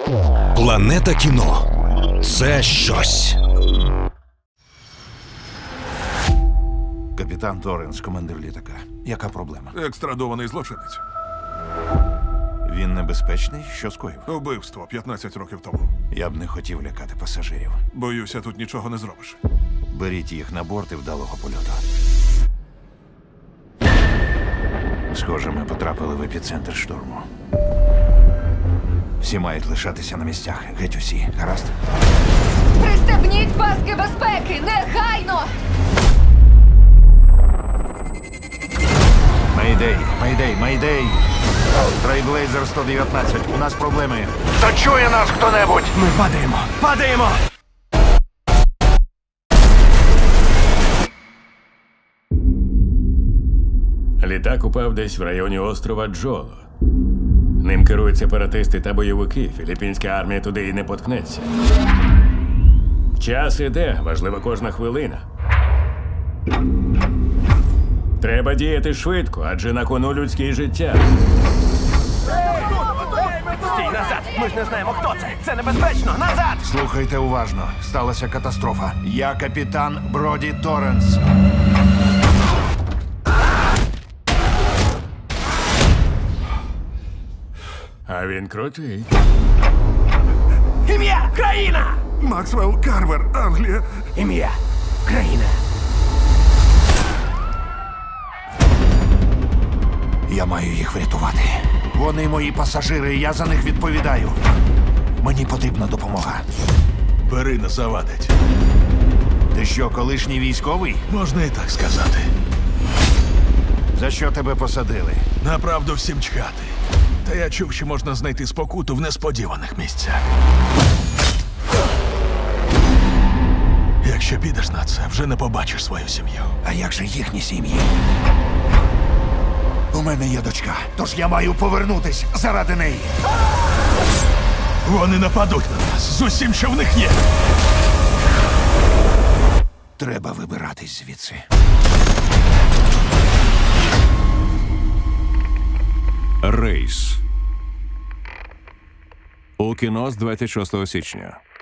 Планета кіно – це щось. Капітан Торренс, командир літака. Яка проблема? Екстрадований злочинець. Він небезпечний? Що скоїв? Вбивство 15 років тому. Я б не хотів лякати пасажирів. Боюся, тут нічого не зробиш. Беріть їх на борт і вдалого польоту. Схоже, ми потрапили в епіцентр штурму. Всі мають лишатися на місцях. Геть усі. Гаразд? Пристебніть паски безпеки! Негайно! Мейдей! Мейдей! Мейдей! Трейблейзер 119. У нас проблеми. Та чує нас хто-небудь! Ми падаємо! Падаємо! Літак упав десь в районі острова Джоло. Ним керують сепаратисти та бойовики. Філіппінська армія туди і не поткнеться. Час іде, важлива кожна хвилина. Треба діяти швидко, адже на кону людське життя. Стій, назад! Ми ж не знаємо, хто це! Це небезпечно! Назад! Слухайте уважно. Сталася катастрофа. Я капітан Броді Торренс. А він крутий. Ім'я! Країна! Максвелл Карвер, Англія. Ім'я! Країна! Я маю їх врятувати. Вони мої пасажири, і я за них відповідаю. Мені потрібна допомога. Бери на завадить. Ти що, колишній військовий? Можна і так сказати. За що тебе посадили? Направду всім чхати. Та я чув, що можна знайти спокуту в несподіваних місцях. Якщо підеш на це, вже не побачиш свою сім'ю. А як же їхні сім'ї? У мене є дочка, тож я маю повернутись заради неї. Вони нападуть на нас з усім, що в них є. Треба вибиратись звідси. Рейс. У кіно з 26 січня.